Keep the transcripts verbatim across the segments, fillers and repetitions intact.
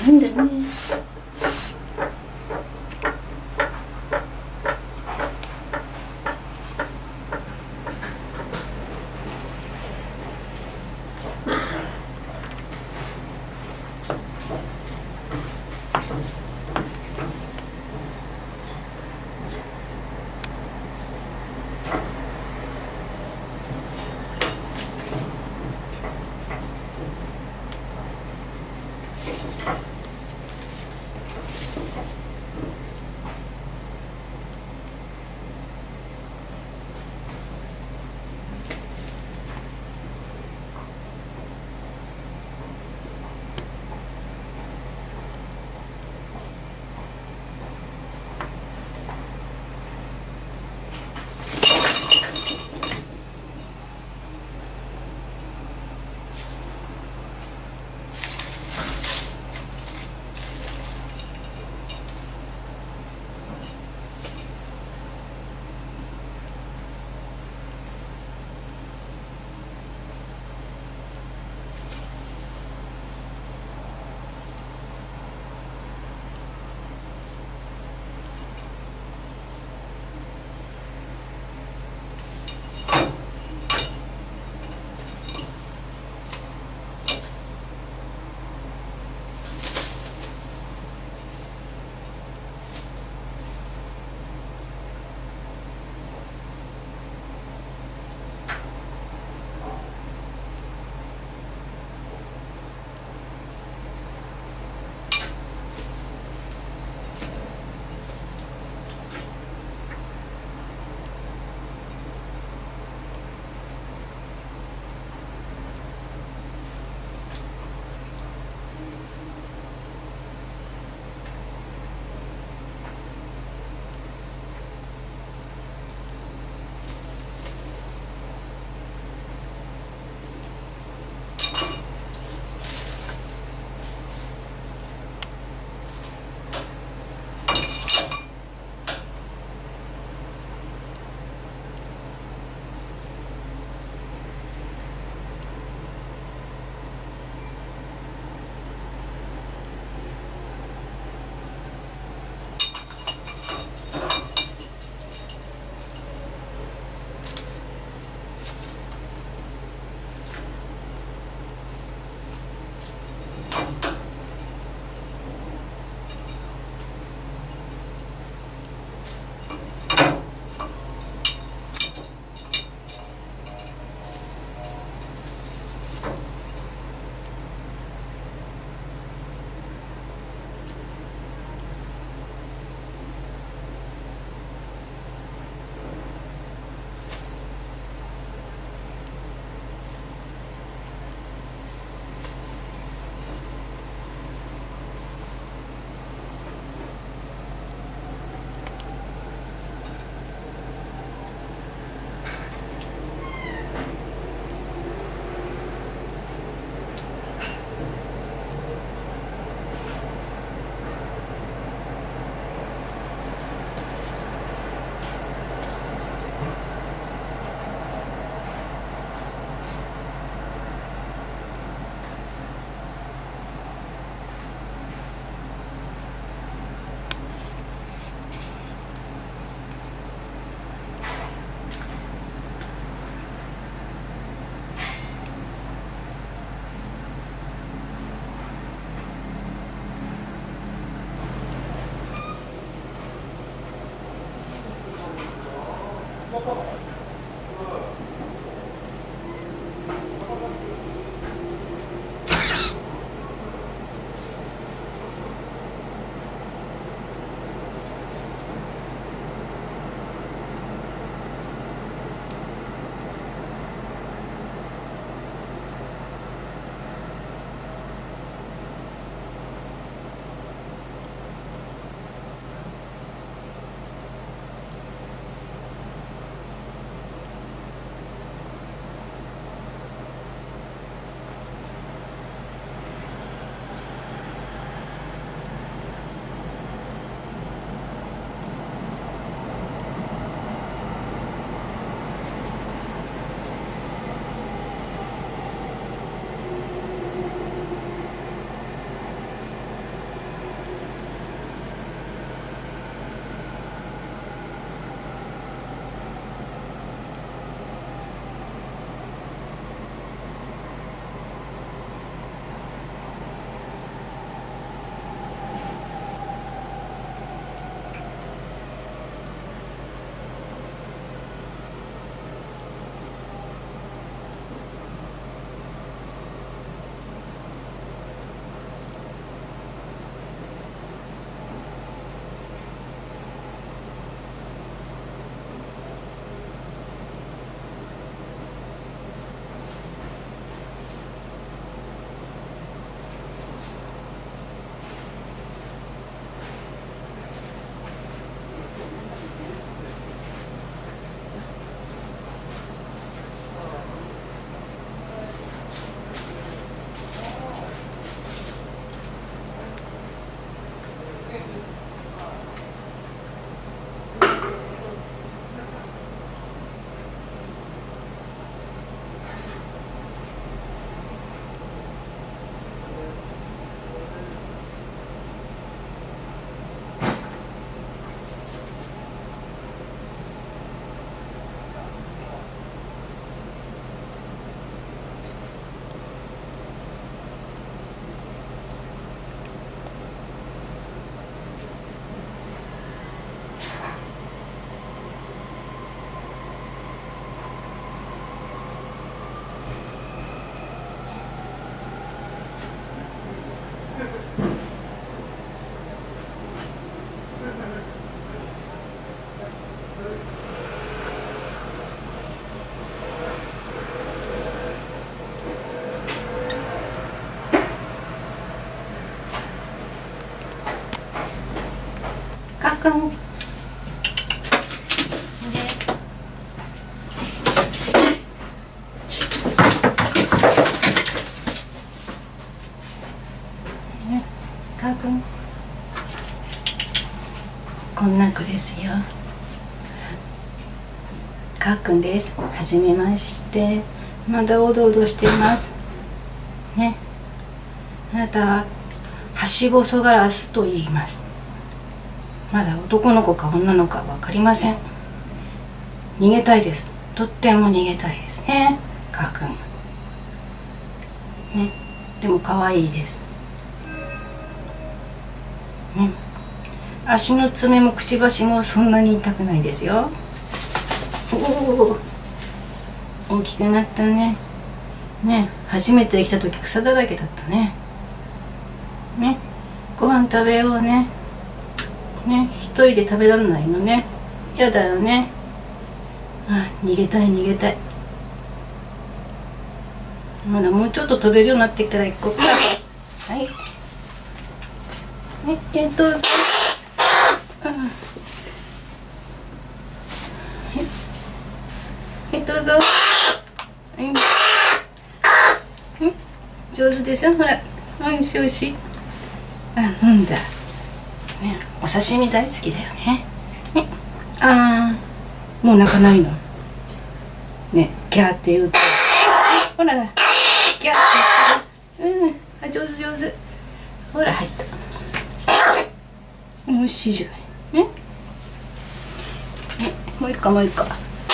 変だね。 くん。ね、かーくん。こんな子ですよ。かーくんです。はじめまして。まだおどおどしていますね。あなたはハシボソガラスと言います。まだ男の子か女の子か分かりません。逃げたいです。とっても逃げたいですね、かーくんね。でも可愛いです、ね、足の爪もくちばしもそんなに痛くないですよ。おお、大きくなったね。ね、初めて来た時草だらけだったね。ね、ご飯食べようね。ね、一人で食べられないのね。やだよね。あ、逃げたい逃げたい。まだもうちょっと飛べるようになってから行こうか。はい。はい、え、どうぞ。うん、はい、はい、どうぞ。はい。うん、上手でしょ、ほら。おいしいおいしい。あ、なんだ。ね、お刺身大好きだよね。ね、ああ、もう泣かないの。ね、ギャーって言うと。ほら、ギャーって言って。うん、あ、上手上手。ほら、入った。美味しいじゃない。ね。ね、もう一個もう一個。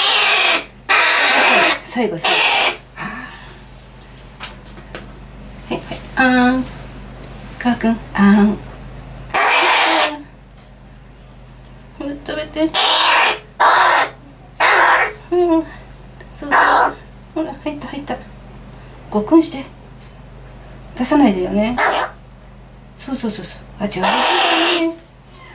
最後最後。はいはい。あーん。かーくん、あーん。食べて。うん、そうそう。ほら、入った入った。ごっくんして。出さないでよね。そうそうそうそう。あ、違う。ね、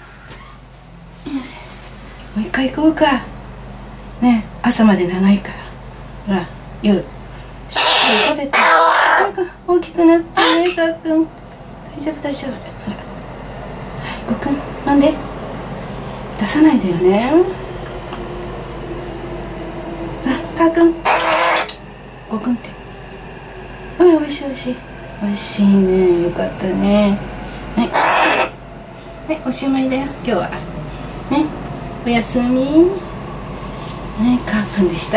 もう一回行こうか。ね、朝まで長いから。ほら、夜。しっかり食べて。なんか大きくなってね、かーくん。大丈夫大丈夫。ほら。ごっくん、飲んで。出さないでよね。あ、かーくん。ごくんって。あら、おいしいおいしい。おいしいね。よかったね。はい。はい、おしまいだよ。今日は。ね。おやすみ。ね、かーくんでした。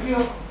くよ。